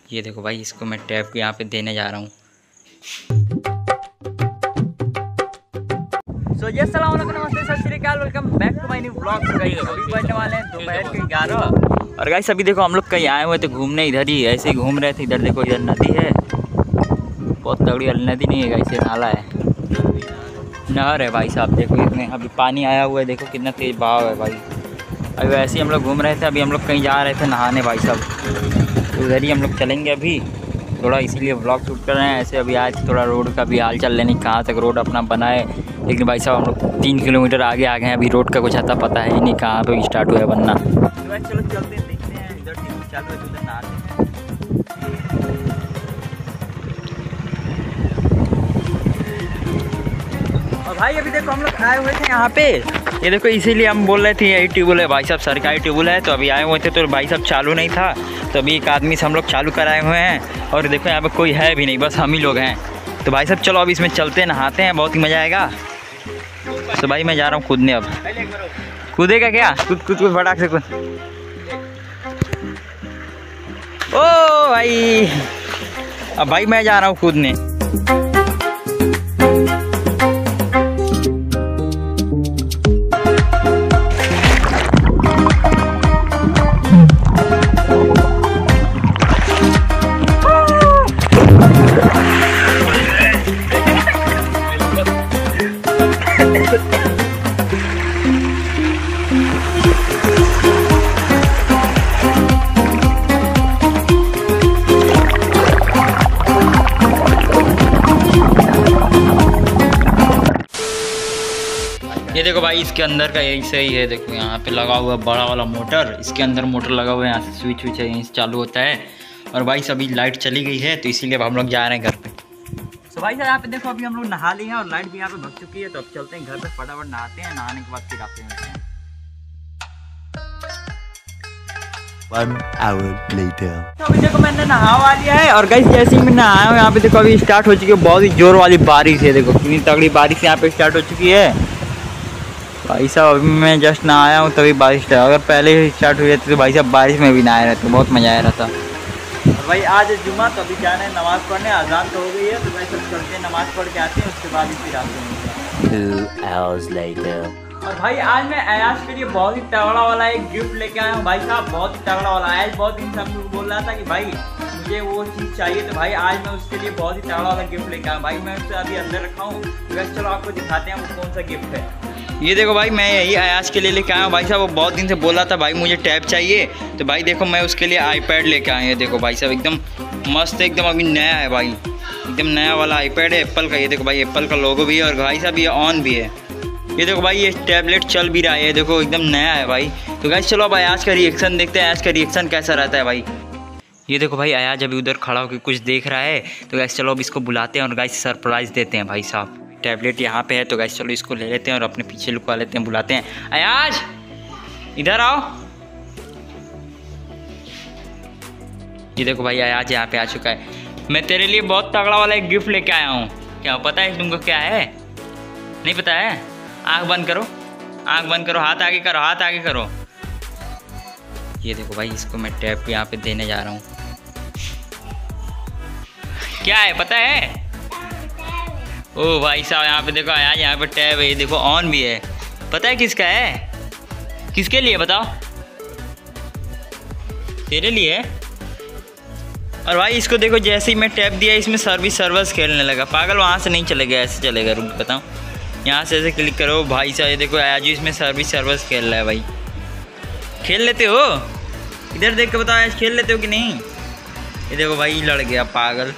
ये देखो भाई, इसको मैं टैप यहाँ पे देने जा रहा हूँ। सो ये अस्सलाम वालेकुम, नमस्ते, Sat Sri Akal, welcome back to my new vlog. अभी बजने वाले हैं दोपहर के 11 और गाइस अभी देखो हम लोग कहीं आए हुए थे घूमने, इधर ही ऐसे ही घूम रहे थे। इधर देखो, इधर नदी है, बहुत तगड़ी नदी नहीं है गाइस, ये नाला है, नहर है भाई साहब। देखो इसमें अभी पानी आया हुआ है, देखो कितना तेज बहाव है भाई। अभी वैसे ही हम लोग घूम रहे थे, अभी हम लोग कहीं जा रहे थे नहाने भाई साहब, तो उधर ही हम लोग चलेंगे अभी थोड़ा, इसीलिए व्लॉग शूट कर रहे हैं। ऐसे अभी आज थोड़ा रोड का भी हाल चल लेनी, कहाँ तक रोड अपना बना है, लेकिन भाई साहब हम लोग 3 किलोमीटर आगे आ गए हैं, अभी रोड का कुछ आता पता है ही नहीं कहाँ पे स्टार्ट हुआ है बनना। तो चलो चलते हैं, देखते हैं, इधर चालू है तो उधर नहाते हैं। और भाई अभी देखो हम लोग आए हुए थे यहाँ पे, ये देखो इसीलिए हम बोल रहे थे यही ट्यूबवेल है भाई साहब, सरकारी ट्यूबवेल है। तो अभी आए हुए थे तो भाई साहब चालू नहीं था, तो अभी एक आदमी से हम लोग चालू कराए हुए हैं। और देखो यहाँ पे कोई है भी नहीं, बस हम ही लोग हैं। तो भाई साहब चलो अब इसमें चलते हैं, नहाते हैं, बहुत ही मज़ा आएगा। तो भाई मैं जा रहा हूँ कूदने। अब कूदेगा क्या? कूद फटाक से कूद। ओ भाई, अब भाई मैं जा रहा हूँ कूदने। ये देखो भाई, इसके अंदर का यही सही है, देखो यहाँ पे लगा हुआ बड़ा वाला मोटर, इसके अंदर मोटर लगा हुआ है, यहाँ से स्विच है, यहीं से चालू होता है। और भाई सभी लाइट चली गई है, तो इसीलिए अब हम लोग जा रहे हैं घर पे। तो भाई साहब यहाँ पे देखो, अभी हम लोग नहा लिए हैं और लाइट भी यहाँ पे भग चुकी है, तो अब चलते हैं घर पे, फटाफट नहाते हैं, नहाने के बाद फिर आते हैं। 1 hour later। तो अभी देखो मैंने नहा लिया है और गाइस जैसे ही मैं नहाया हूँ, यहाँ पे देखो अभी स्टार्ट हो चुकी है बहुत ही जोर वाली बारिश है। देखो कितनी तगड़ी बारिश यहाँ पे स्टार्ट हो चुकी है भाई साहब। अभी मैं जस्ट नहाया हूँ तभी बारिश था, अगर पहले ही स्टार्ट हो जाती तो भाई साहब बारिश में भी नहाए रहते, बहुत मज़ा आया रहता। और भाई आज जुम्मा, तो अभी जाना है नमाज़ पढ़ने, अजान तो हो गई है, तो भाई सब चलते हैं नमाज़ पढ़ के आते हैं, उसके बाद ही फिर आते हैं। 2 hours later। और भाई आज मैं अयाज के लिए बहुत ही तगड़ा वाला एक गिफ्ट लेके आया हूँ भाई साहब, बहुत ही तगड़ा वाला। अयाज बहुत दिन से हम लोग बोल रहा था कि भाई मुझे वो चीज़ चाहिए, तो भाई आज मैं उसके लिए बहुत ही तगड़ा वाला गिफ्ट लेके आया भाई। मैं उससे अभी अंदर रखा हूँ, तो चलो आपको दिखाते हैं वो कौन सा गिफ्ट है। ये देखो भाई, मैं यही अयाज के लिए लेके आया हूँ भाई साहब, वो बहुत दिन से बोल रहा था भाई मुझे टैब चाहिए, तो भाई देखो मैं उसके लिए आईपैड लेके आया। ये देखो भाई साहब एकदम मस्त, एकदम अभी नया है भाई, एकदम नया वाला आईपैड है एप्पल का। ये देखो भाई एप्पल का लोगो भी है और भाई साहब ये ऑन भी है। ये देखो भाई ये टैबलेट चल भी रहा है, देखो एकदम नया है भाई। तो गाइस चलो अब अयाज का रिएक्शन देखते हैं, अयाज का रिएक्शन कैसा रहता है भाई। ये देखो भाई अयाज अभी उधर खड़ा होकर कुछ देख रहा है, तो गाइस चलो अब इसको बुलाते हैं और गाइस सरप्राइज़ देते हैं भाई साहब। टैबलेट यहाँ पे है, तो गाइस चलो इसको ले लेते हैं और अपने पीछे लुकवा लेते हैं, बुलाते हैं। अयाज इधर आओ। ये देखो भाई अयाज यहाँ पे आ चुका है। मैं तेरे लिए बहुत तगड़ा वाला एक गिफ्ट लेके आया हूँ, क्या पता है तुमको क्या है? नहीं पता है? आँख बंद करो, आँख बंद करो, हाथ आगे करो, हाथ आगे करो। ये देखो भाई, इसको मैं टैब यहाँ पे देने जा रहा हूँ। क्या है पता है? ओ भाई साहब यहाँ पे देखो अयाज, यहाँ पे टैब है, ये देखो ऑन भी है। पता है किसका है? किसके लिए बताओ? तेरे लिए। और भाई इसको देखो, जैसे ही मैं टैब दिया इसमें सर्वर्स खेलने लगा, पागल, वहाँ से नहीं चलेगा, ऐसे चलेगा। रुक बताऊँ, यहाँ से ऐसे क्लिक करो भाई साहब, ये देखो आज इसमें सर्वर्स खेल रहा है भाई। खेल लेते हो? इधर देख के बताओ आज खेल लेते हो कि नहीं? ये देखो भाई लड़ गया पागल।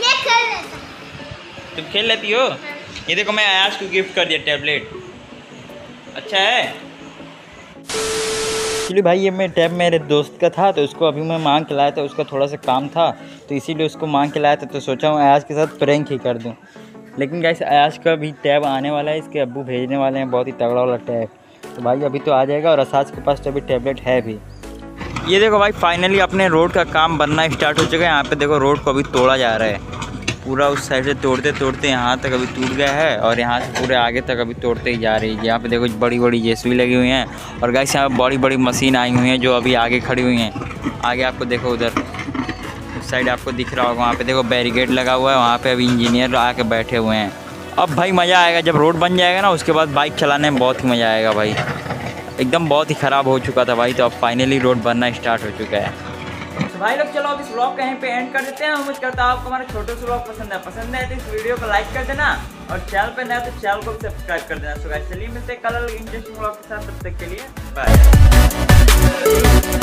तुम खेल लेती हो? ये देखो मैं अयाज को गिफ्ट कर दिया टैबलेट, अच्छा है। एक्चुअली भाई ये मैं टैब मेरे दोस्त का था, तो उसको अभी मैं मांग के लाया था, उसका थोड़ा सा काम था, तो इसीलिए उसको मांग के लाया था। तो सोचा हूँ अयाज के साथ प्रैंक ही कर दूँ, लेकिन गाइस अयाज का भी टैब आने वाला है, इसके अब्बू भेजने वाले हैं बहुत ही तगड़ा वाला टैब, तो भाई अभी तो आ जाएगा। और असाज के पास तो अभी टैबलेट है भी। ये देखो भाई फाइनली अपने रोड का काम बनना स्टार्ट हो चुका है। यहाँ पे देखो रोड को अभी तोड़ा जा रहा है, पूरा उस साइड से तोड़ते तोड़ते यहाँ तक अभी टूट गया है, और यहाँ से पूरे आगे तक अभी तोड़ते ही जा रही है। यहाँ पे देखो बड़ी बड़ी जेसीबी लगी हुई हैं, और गाइस यहाँ बड़ी बड़ी मशीन आई हुई हैं जो अभी आगे खड़ी हुई हैं। आगे आपको देखो उधर उस साइड आपको दिख रहा होगा, वहाँ पे देखो बैरिकेड लगा हुआ है, वहाँ पे अभी इंजीनियर आके बैठे हुए हैं। अब भाई मज़ा आएगा जब रोड बन जाएगा ना, उसके बाद बाइक चलाने में बहुत ही मज़ा आएगा भाई। एकदम बहुत ही ख़राब हो चुका था भाई, तो अब फाइनली रोड बनना स्टार्ट हो चुका है। तो भाई लोग चलो अब इस व्लॉग कहीं पे एंड कर देते हैं। उम्मीद करता हूँ आपको हमारा छोटे से व्लॉग पसंद है तो इस वीडियो को लाइक कर देना, और चैनल पे नया तो चैनल को भी सब्सक्राइब कर देना। सो गाइस चलिए मिलते हैं कल इंटरेस्टिंग व्लॉग के साथ, तब तक के लिए बाय।